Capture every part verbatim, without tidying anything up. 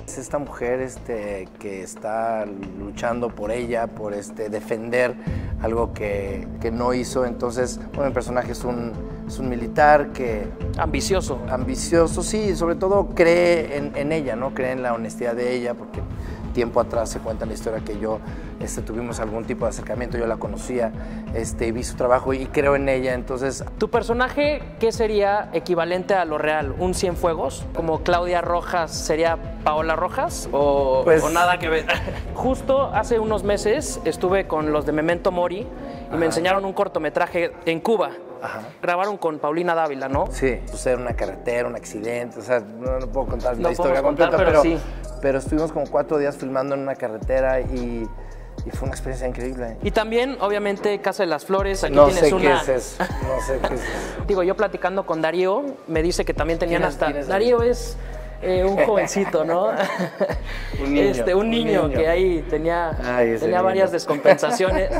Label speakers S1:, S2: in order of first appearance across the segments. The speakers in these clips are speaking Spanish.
S1: Es esta mujer este, que está luchando por ella, por este, defender algo que, que no hizo. Entonces, bueno, el personaje es un, es un militar que...
S2: Ambicioso.
S1: Ambicioso, sí, sobre todo cree en, en ella, ¿no? Cree en la honestidad de ella, porque tiempo atrás se cuenta la historia que yo este, tuvimos algún tipo de acercamiento, yo la conocía, este, vi su trabajo y creo en ella, entonces...
S2: ¿Tu personaje qué sería equivalente a lo real? ¿Un Cienfuegos? ¿Como Claudia Rojas sería Paola Rojas? ¿O, pues, o nada que ver? Justo hace unos meses estuve con los de Memento Mori y Ajá. me enseñaron un cortometraje en Cuba. Ajá. Grabaron con Paulina Dávila, ¿no?
S1: Sí, sucede en una carretera, un accidente, o sea, no, no puedo contar
S2: no
S1: la historia
S2: contar,
S1: completa,
S2: pero,
S1: pero,
S2: sí.
S1: pero estuvimos como cuatro días filmando en una carretera y, y fue una experiencia increíble.
S2: Y también, obviamente, Casa de las Flores, aquí
S1: no
S2: tienes
S1: sé
S2: una...
S1: qué es eso, no sé qué es eso.
S2: Digo, yo platicando con Darío, me dice que también tenían
S1: ¿Quién es,
S2: hasta...
S1: ¿quién es
S2: Darío es... Eh, un jovencito, ¿no?
S1: un, niño,
S2: este, un,
S1: un
S2: niño,
S1: niño
S2: que ahí tenía,
S1: Ay,
S2: tenía varias descompensaciones.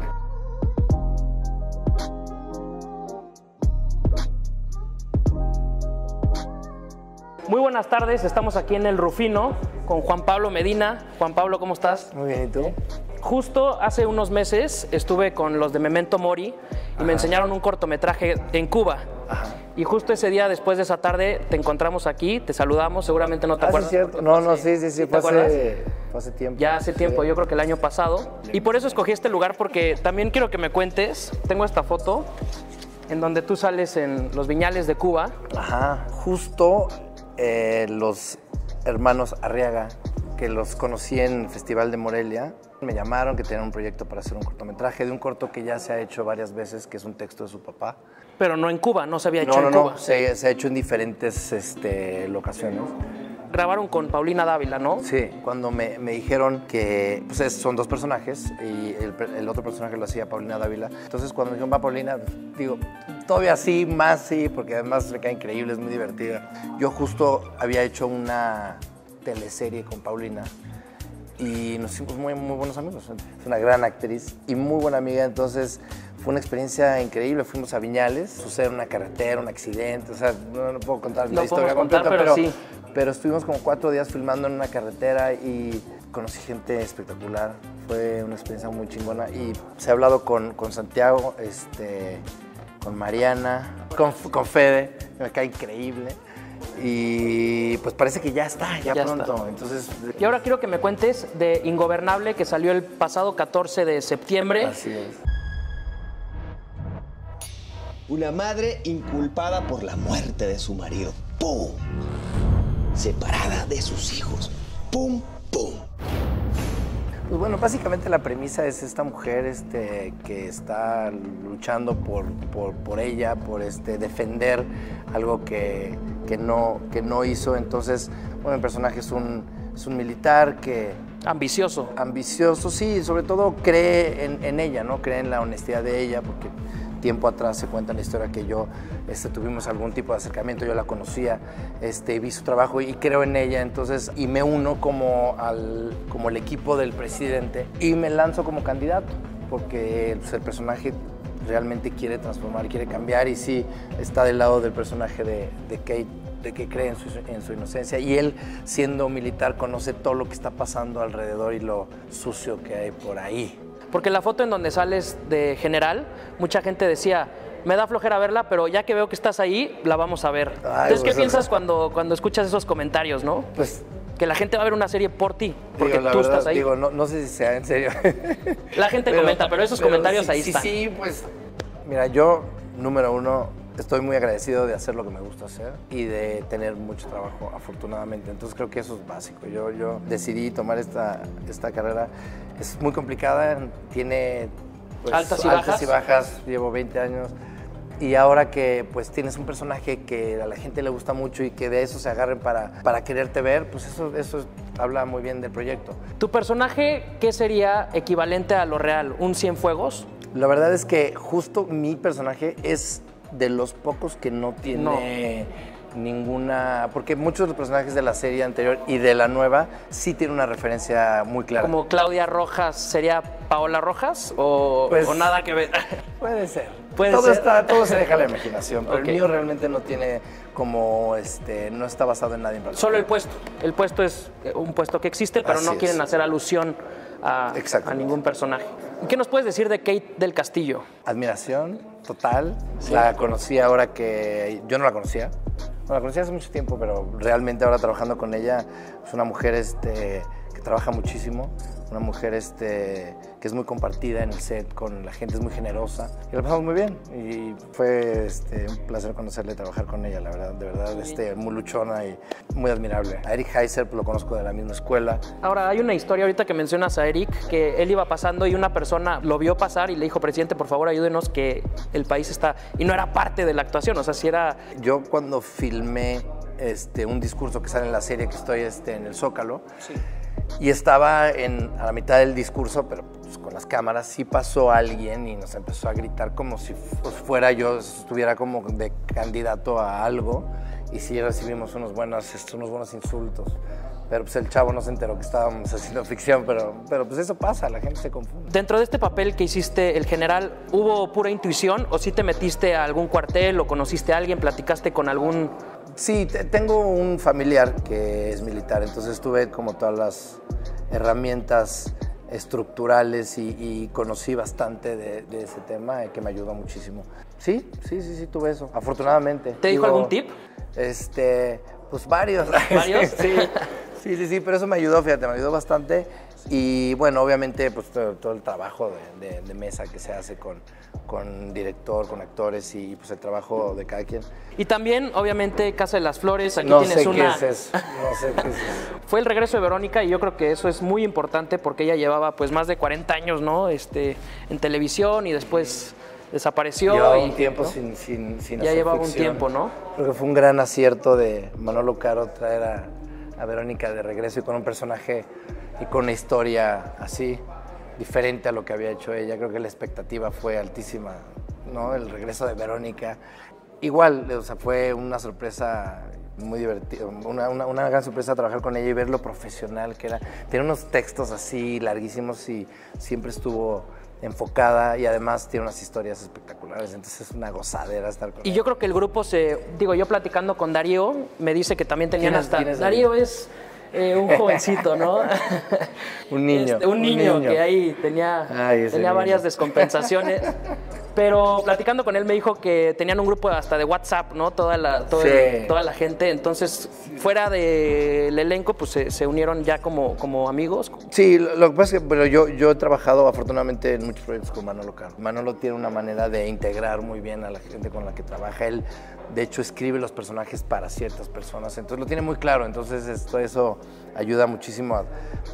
S2: Muy buenas tardes, estamos aquí en El Rufino con Juan Pablo Medina. Juan Pablo, ¿cómo estás?
S1: Muy bien, ¿y tú?
S2: Justo hace unos meses estuve con los de Memento Mori y Ajá. me enseñaron un cortometraje en Cuba. Ajá. Y justo ese día, después de esa tarde, te encontramos aquí, te saludamos, seguramente no te
S1: ah,
S2: acuerdas.
S1: Sí, cierto. No, no, sí, sí, sí,
S2: ¿Sí
S1: fue, hace, fue hace tiempo.
S2: Ya hace tiempo, sí. Yo creo que el año pasado. Y por eso escogí este lugar, porque también quiero que me cuentes, tengo esta foto en donde tú sales en los viñales de Cuba.
S1: Ajá, justo eh, los hermanos Arriaga, que los conocí en el Festival de Morelia, me llamaron que tenían un proyecto para hacer un cortometraje de un corto que ya se ha hecho varias veces, que es un texto de su papá.
S2: Pero no en Cuba, no se había hecho
S1: no, no,
S2: en
S1: no,
S2: Cuba.
S1: No, se, se ha hecho en diferentes este, locaciones.
S2: Grabaron con Paulina Dávila, ¿no?
S1: Sí, cuando me, me dijeron que pues es, son dos personajes y el, el otro personaje lo hacía Paulina Dávila. Entonces cuando me dijeron, va Paulina, digo, todavía sí, más sí, porque además me cae increíble, es muy divertida. Yo justo había hecho una teleserie con Paulina y nos hicimos muy, muy buenos amigos. Es una gran actriz y muy buena amiga, entonces fue una experiencia increíble. Fuimos a Viñales, sucede en una carretera, un accidente, o sea, no, no puedo contar
S2: no
S1: la historia
S2: contar,
S1: completa,
S2: pero,
S1: pero,
S2: sí.
S1: pero estuvimos como cuatro días filmando en una carretera y conocí gente espectacular. Fue una experiencia muy chingona y se ha hablado con, con Santiago, este, con Mariana, con, con Fede, me cae increíble. Y pues parece que ya está, ya,
S2: ya
S1: pronto.
S2: Está.
S1: Entonces,
S2: y ahora quiero que me cuentes de Ingobernable, que salió el pasado catorce de septiembre.
S1: Así es.
S3: Una madre inculpada por la muerte de su marido. ¡Pum! Separada de sus hijos. ¡Pum, pum!
S1: Pues bueno, básicamente la premisa es esta mujer este, que está luchando por, por, por ella, por este, defender algo que, que, no, que no hizo. Entonces, bueno, el personaje es un, es un militar que...
S2: Ambicioso.
S1: Ambicioso, sí, sobre todo cree en, en ella, ¿no? Cree en la honestidad de ella, porque tiempo atrás se cuenta la historia que yo este, tuvimos algún tipo de acercamiento, yo la conocía, este, vi su trabajo y creo en ella, entonces, y me uno como, al, como el equipo del presidente y me lanzo como candidato, porque pues, el personaje realmente quiere transformar, quiere cambiar y sí está del lado del personaje de, de Kate, de que cree en su, en su inocencia y él, siendo militar, conoce todo lo que está pasando alrededor y lo sucio que hay por ahí.
S2: Porque la foto en donde sales de general, mucha gente decía, me da flojera verla, pero ya que veo que estás ahí, la vamos a ver. Ay, Entonces, ¿qué pues, piensas cuando, cuando escuchas esos comentarios, no?
S1: Pues...
S2: que la gente va a ver una serie por ti, porque
S1: digo,
S2: tú
S1: verdad,
S2: estás ahí.
S1: Digo, no, no sé si sea en serio.
S2: La gente pero, comenta, pero esos pero comentarios
S1: sí,
S2: ahí
S1: sí,
S2: están.
S1: Sí, pues, mira, yo, número uno, estoy muy agradecido de hacer lo que me gusta hacer y de tener mucho trabajo, afortunadamente. Entonces creo que eso es básico. Yo, yo decidí tomar esta, esta carrera. Es muy complicada, tiene pues,
S2: altas, y,
S1: altas
S2: bajas.
S1: y bajas. Llevo veinte años. Y ahora que pues tienes un personaje que a la gente le gusta mucho y que de eso se agarren para, para quererte ver, pues eso, eso habla muy bien del proyecto.
S2: ¿Tu personaje qué sería equivalente a lo real? ¿Un Cienfuegos?
S1: La verdad es que justo mi personaje es de los pocos que no tiene no. ninguna... Porque muchos de los personajes de la serie anterior y de la nueva sí tienen una referencia muy clara.
S2: ¿Como Claudia Rojas sería Paola Rojas o, pues, o nada que ver?
S1: Puede ser,
S2: Puede
S1: todo,
S2: ser.
S1: está, todo se deja a la imaginación, pero
S2: Okay.
S1: el mío realmente no tiene como, este, no está basado en nadie en particular.
S2: Solo el puesto. El puesto es un puesto que existe, pero
S1: Así
S2: no
S1: es.
S2: quieren hacer alusión a, a ningún personaje. ¿Qué nos puedes decir de Kate del Castillo?
S1: Admiración total.
S2: Sí.
S1: La conocí ahora que yo no la conocía. No la conocía hace mucho tiempo, pero realmente ahora trabajando con ella es una mujer este, que trabaja muchísimo, una mujer este, que es muy compartida en el set con la gente, es muy generosa y la pasamos muy bien y fue este, un placer conocerla y trabajar con ella, la verdad, de verdad, este, muy luchona y muy admirable. A Eric Heiser pues, lo conozco de la misma escuela.
S2: Ahora, hay una historia ahorita que mencionas a Eric, que él iba pasando y una persona lo vio pasar y le dijo, presidente, por favor, ayúdenos que el país está... Y no era parte de la actuación, o sea, si era...
S1: Yo cuando filmé este, un discurso que sale en la serie que estoy este, en el Zócalo,
S2: Sí.
S1: y estaba en, a la mitad del discurso, pero pues, con las cámaras, sí pasó alguien y nos empezó a gritar como si pues, fuera yo, estuviera como de candidato a algo, y sí recibimos unos buenos, unos buenos insultos. Pero pues el chavo no se enteró que estábamos haciendo ficción, pero, pero pues eso pasa, la gente se confunde.
S2: Dentro de este papel que hiciste, el general, ¿hubo pura intuición o sí te metiste a algún cuartel o conociste a alguien, platicaste con algún...?
S1: Sí, te, tengo un familiar que es militar, entonces tuve como todas las herramientas estructurales y, y conocí bastante de, de ese tema eh, que me ayudó muchísimo. Sí, sí, sí, sí, tuve eso, afortunadamente.
S2: ¿Te dijo algún tip?
S1: Este, pues varios.
S2: ¿Varios?
S1: Sí, sí, sí, sí, pero eso me ayudó, fíjate, me ayudó bastante. Y bueno, obviamente, pues todo, todo el trabajo de, de, de mesa que se hace con, con director, con actores y pues el trabajo de cada quien.
S2: Y también, obviamente, Casa de las Flores, aquí
S1: No
S2: tienes
S1: sé
S2: una...
S1: qué es eso, no sé qué es eso.
S2: Fue el regreso de Verónica y yo creo que eso es muy importante porque ella llevaba pues más de cuarenta años, ¿no? Este, en televisión y después desapareció.
S1: Llevaba
S2: y,
S1: un tiempo
S2: ¿no?
S1: sin, sin, sin
S2: Ya
S1: hacer
S2: llevaba un
S1: ficción.
S2: tiempo, ¿no?
S1: Creo que fue un gran acierto de Manolo Caro traer a, a Verónica de regreso y con un personaje y con una historia así, diferente a lo que había hecho ella. Creo que la expectativa fue altísima, ¿no? El regreso de Verónica. Igual, o sea, fue una sorpresa muy divertida, una, una, una gran sorpresa trabajar con ella y ver lo profesional que era. Tiene unos textos así larguísimos y siempre estuvo enfocada y además tiene unas historias espectaculares, entonces es una gozadera estar con
S2: Y
S1: ella.
S2: yo creo que el grupo se... Digo, yo platicando con Darío, me dice que también tenían
S1: ¿Quién es-
S2: hasta...
S1: quién es
S2: Darío
S1: Darío?
S2: es eh, un jovencito, ¿no?
S1: Un niño,
S2: Este, un,
S1: un
S2: niño
S1: niño.
S2: que ahí tenía,
S1: Ay, ese
S2: tenía
S1: niño.
S2: varias descompensaciones. Pero platicando con él me dijo que tenían un grupo hasta de WhatsApp, ¿no? Toda la, todo
S1: Sí.
S2: el- toda la gente. Entonces, fuera del elenco, pues se, se unieron ya como, como amigos.
S1: Sí, lo, lo que pasa es que pero yo, yo he trabajado afortunadamente en muchos proyectos con Manolo Caro. Manolo tiene una manera de integrar muy bien a la gente con la que trabaja. Él, de hecho, escribe los personajes para ciertas personas, entonces lo tiene muy claro. Entonces esto, eso ayuda muchísimo a,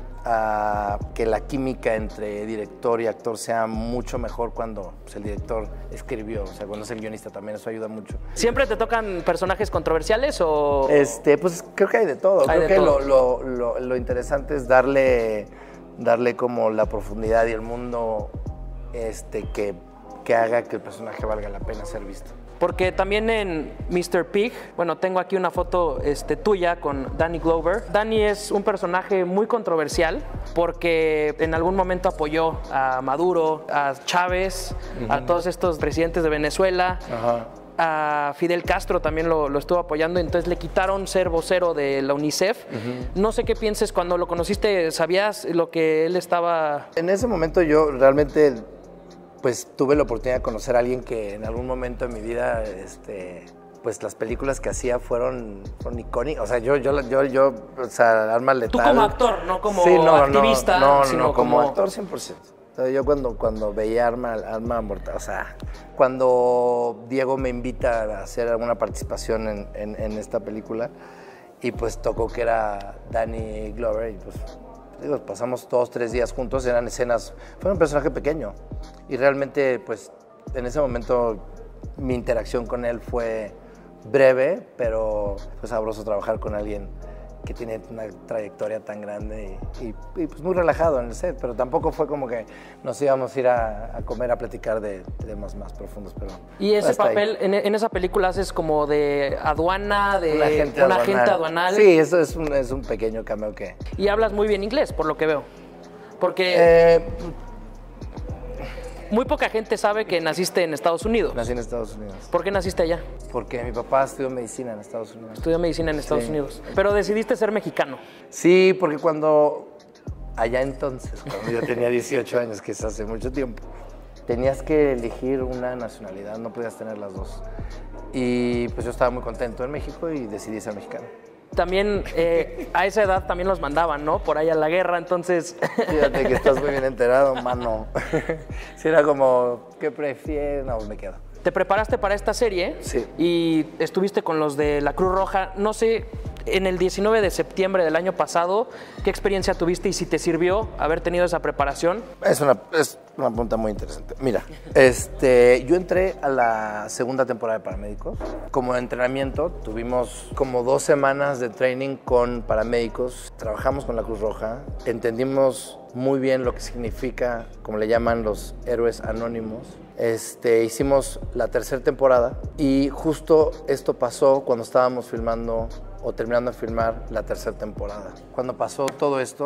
S1: a que la química entre director y actor sea mucho mejor cuando pues, el director escribió, o sea, cuando es el guionista también, eso ayuda mucho.
S2: ¿Siempre te tocan personajes controversiales o...?
S1: Este, pues creo que hay de todo.
S2: Hay
S1: creo
S2: de
S1: que
S2: todo.
S1: Lo, lo, lo, lo interesante es darle, darle como la profundidad y el mundo este, que, que haga que el personaje valga la pena ser visto.
S2: Porque también en mister Pig, bueno, tengo aquí una foto este, tuya con Danny Glover. Danny es un personaje muy controversial porque en algún momento apoyó a Maduro, a Chávez, uh-huh. a todos estos presidentes de Venezuela.
S1: Ajá.
S2: A Fidel Castro también lo, lo estuvo apoyando, entonces le quitaron ser vocero de la UNICEF. Uh-huh. No sé qué pienses, cuando lo conociste, ¿sabías lo que él estaba...?
S1: En ese momento yo realmente pues tuve la oportunidad de conocer a alguien que en algún momento de mi vida, este, pues las películas que hacía fueron, fueron icónicas. O sea, yo, yo, yo, yo, o sea, Arma Letal.
S2: Tú como actor, no como
S1: sí, no,
S2: activista,
S1: no, no,
S2: sino
S1: no, como,
S2: como
S1: actor cien por ciento. O sea, yo cuando, cuando veía Arma, Arma Mortal, o sea, cuando Diego me invita a hacer alguna participación en, en, en esta película y pues tocó que era Danny Glover y pues... Digo, pasamos dos, tres días juntos, eran escenas, fue un personaje pequeño y realmente pues en ese momento mi interacción con él fue breve, pero fue sabroso trabajar con alguien que tiene una trayectoria tan grande y, y, y pues muy relajado en el set, pero tampoco fue como que nos íbamos a ir a, a comer a platicar de temas más profundos. Pero
S2: y ese
S1: hasta
S2: papel, en, en esa película haces como de aduana, de
S1: un agente,
S2: un
S1: aduanal.
S2: agente aduanal.
S1: Sí, eso es un, es un pequeño cameo que...
S2: Y hablas muy bien inglés, por lo que veo. Porque...
S1: Eh,
S2: Muy poca gente sabe que naciste en Estados Unidos.
S1: Nací en Estados Unidos.
S2: ¿Por qué naciste allá?
S1: Porque mi papá estudió medicina en Estados Unidos.
S2: Estudió medicina en Estados
S1: Sí.
S2: Unidos. Pero decidiste ser mexicano.
S1: Sí, porque cuando... Allá entonces, cuando yo tenía dieciocho años, que es hace mucho tiempo, tenías que elegir una nacionalidad, no podías tener las dos. Y pues yo estaba muy contento en México y decidí ser mexicano.
S2: También eh, a esa edad también los mandaban, ¿no? Por ahí a la guerra, entonces...
S1: Fíjate que estás muy bien enterado, mano. Si era como, ¿qué prefieres? No, me quedo.
S2: Te preparaste para esta serie.
S1: Sí.
S2: Y estuviste con los de la Cruz Roja. No sé, en el diecinueve de septiembre del año pasado, ¿qué experiencia tuviste y si te sirvió haber tenido esa preparación?
S1: Es una, es una pregunta muy interesante. Mira, este, yo entré a la segunda temporada de Paramédicos. Como entrenamiento, tuvimos como dos semanas de training con paramédicos. Trabajamos con la Cruz Roja. Entendimos muy bien lo que significa, como le llaman, los héroes anónimos. Este, hicimos la tercera temporada y justo esto pasó cuando estábamos filmando o terminando de filmar la tercera temporada. Cuando pasó todo esto,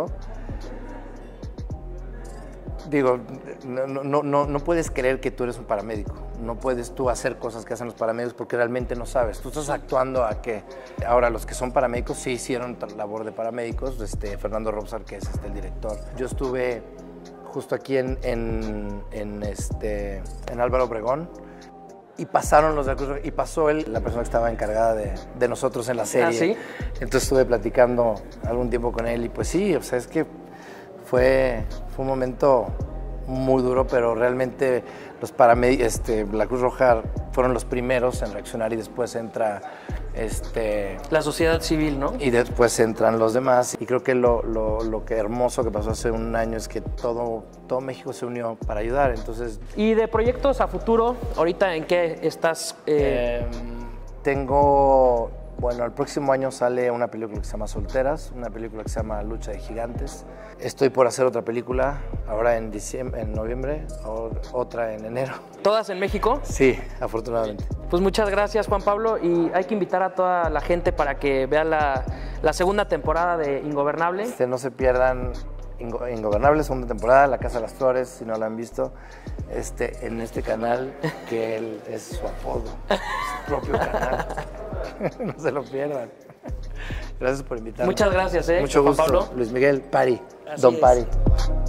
S1: digo, no, no, no, no puedes creer que tú eres un paramédico. No puedes tú hacer cosas que hacen los paramédicos porque realmente no sabes. Tú estás actuando a que... Ahora, los que son paramédicos sí hicieron labor de paramédicos. Este, Fernando Robsar, que es este, el director. Yo estuve justo aquí en, en, en, este, en Álvaro Obregón y pasaron los de la Cruz Roja y pasó él, la persona que estaba encargada de, de nosotros en la serie.
S2: ¿Ah, sí?
S1: Entonces estuve platicando algún tiempo con él y pues sí, o sea, es que fue, fue un momento muy duro, pero realmente los paramédicos, este, la Cruz Roja fueron los primeros en reaccionar y después entra este,
S2: la sociedad civil, ¿no?
S1: Y después entran los demás. Y creo que lo, lo, lo que hermoso que pasó hace un año es que todo, todo México se unió para ayudar. Entonces,
S2: ¿y de proyectos a futuro, ahorita en qué estás? Eh...
S1: Eh, tengo, bueno, el próximo año sale una película que se llama Solteras, una película que se llama Lucha de Gigantes. Estoy por hacer otra película ahora en diciembre, en noviembre, o, otra en enero.
S2: ¿Todas en México?
S1: Sí, afortunadamente.
S2: Pues muchas gracias, Juan Pablo, y hay que invitar a toda la gente para que vea la, la segunda temporada de Ingobernable.
S1: Este, no se pierdan Ingo, Ingobernable, segunda temporada, La Casa de las Flores, si no la han visto, este, en este canal, que él es su apodo, su propio canal. No se lo pierdan. Gracias por invitarme.
S2: Muchas gracias, ¿eh?
S1: Mucho
S2: Juan
S1: gusto.
S2: Pablo.
S1: Luis Miguel Pari,
S2: Así
S1: Don
S2: es.
S1: Pari.